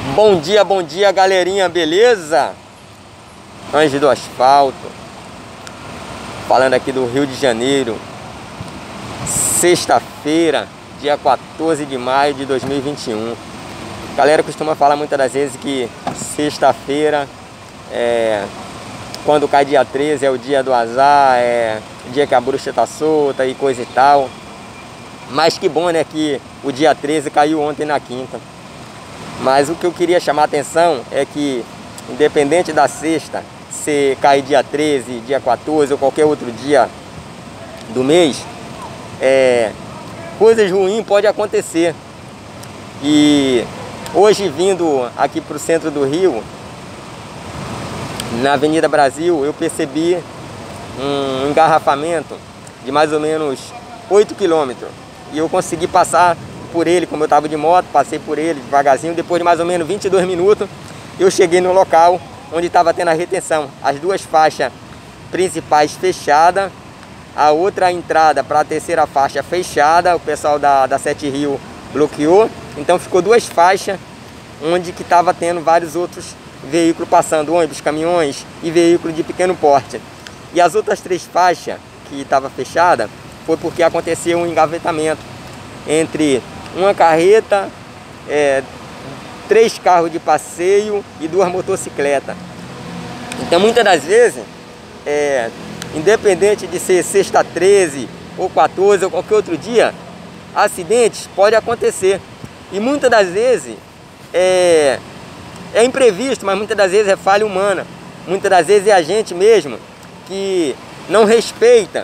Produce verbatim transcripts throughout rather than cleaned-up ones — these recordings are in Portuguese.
Bom dia, bom dia, galerinha, beleza? Anjo do asfalto, falando aqui do Rio de Janeiro. Sexta-feira, dia quatorze de maio de dois mil e vinte e um. A galera costuma falar muitas das vezes que sexta-feira, é, quando cai dia treze, é o dia do azar, é o dia que a bruxa tá solta e coisa e tal. Mas que bom, né, que o dia treze caiu ontem na quinta. Mas o que eu queria chamar a atenção é que, independente da sexta, se cair dia treze, dia quatorze ou qualquer outro dia do mês, é, coisas ruins podem acontecer. E hoje, vindo aqui para o centro do Rio, na Avenida Brasil, eu percebi um engarrafamento de mais ou menos oito quilômetros. E eu consegui passar por ele, como eu estava de moto, passei por ele devagarzinho. Depois de mais ou menos vinte e dois minutos, eu cheguei no local onde estava tendo a retenção. As duas faixas principais fechadas, a outra entrada para a terceira faixa fechada, o pessoal da, da Sete Rio bloqueou. Então ficou duas faixas onde que estava tendo vários outros veículos passando, ônibus, caminhões e veículos de pequeno porte. E as outras três faixas que estavam fechadas foi porque aconteceu um engavetamento entre uma carreta, é, três carros de passeio e duas motocicletas. Então muitas das vezes, é, independente de ser sexta treze ou quatorze ou qualquer outro dia, acidentes podem acontecer. E muitas das vezes é, é imprevisto, mas muitas das vezes é falha humana. Muitas das vezes é a gente mesmo que não respeita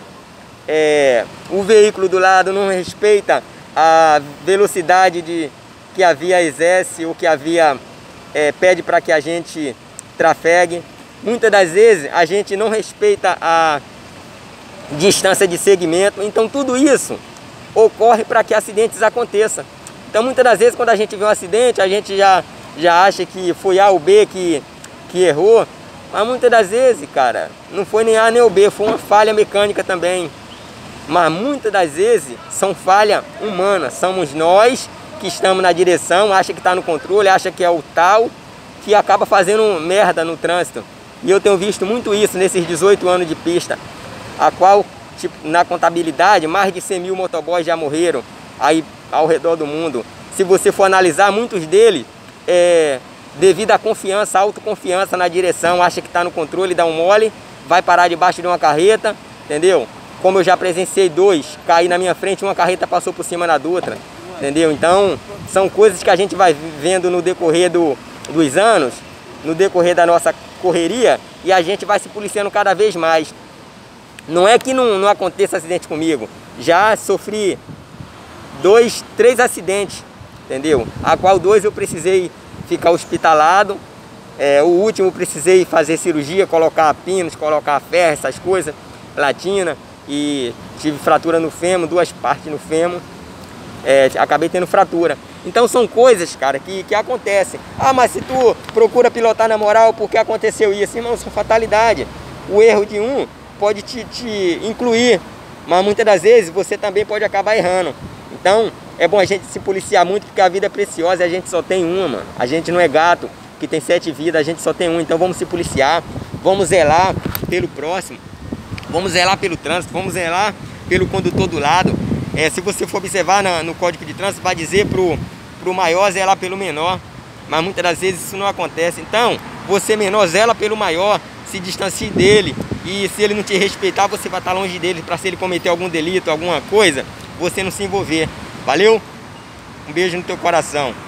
é, o veículo do lado, não respeita a velocidade de, que a via exerce ou que a via é, pede para que a gente trafegue. Muitas das vezes a gente não respeita a distância de segmento. Então tudo isso ocorre para que acidentes aconteçam. Então muitas das vezes quando a gente vê um acidente, a gente já, já acha que foi A ou B que, que errou. Mas muitas das vezes, cara, não foi nem A nem o B, foi uma falha mecânica também. Mas muitas das vezes são falhas humanas. Somos nós que estamos na direção, acha que está no controle, acha que é o tal, que acaba fazendo merda no trânsito. E eu tenho visto muito isso nesses dezoito anos de pista, a qual, tipo, na contabilidade, mais de cem mil motoboys já morreram aí ao redor do mundo. Se você for analisar, muitos deles, é, devido à confiança, autoconfiança na direção, acha que está no controle, dá um mole, vai parar debaixo de uma carreta, entendeu? Como eu já presenciei dois, cair na minha frente, uma carreta passou por cima da outra, entendeu? Então, são coisas que a gente vai vendo no decorrer do, dos anos, no decorrer da nossa correria, e a gente vai se policiando cada vez mais. Não é que não, não aconteça acidente comigo, já sofri dois, três acidentes, entendeu? A qual dois eu precisei ficar hospitalado, é, o último eu precisei fazer cirurgia, colocar pinos, colocar ferro, essas coisas, platina. E tive fratura no fêmur, duas partes no fêmur, é, acabei tendo fratura. Então são coisas, cara, que, que acontecem. Ah, mas se tu procura pilotar na moral porque aconteceu isso, irmão, são fatalidade. O erro de um pode te, te incluir, mas muitas das vezes você também pode acabar errando. Então é bom a gente se policiar muito, porque a vida é preciosa e a gente só tem uma, mano. A gente não é gato que tem sete vidas, a gente só tem uma. Então vamos se policiar, vamos zelar pelo próximo. Vamos zelar pelo trânsito, vamos zelar pelo condutor do lado. É, se você for observar na, no Código de Trânsito, vai dizer pro, pro maior zelar pelo menor. Mas muitas das vezes isso não acontece. Então, você menor zela pelo maior, se distancie dele. E se ele não te respeitar, você vai estar longe dele, para se ele cometer algum delito, alguma coisa, você não se envolver. Valeu? Um beijo no teu coração.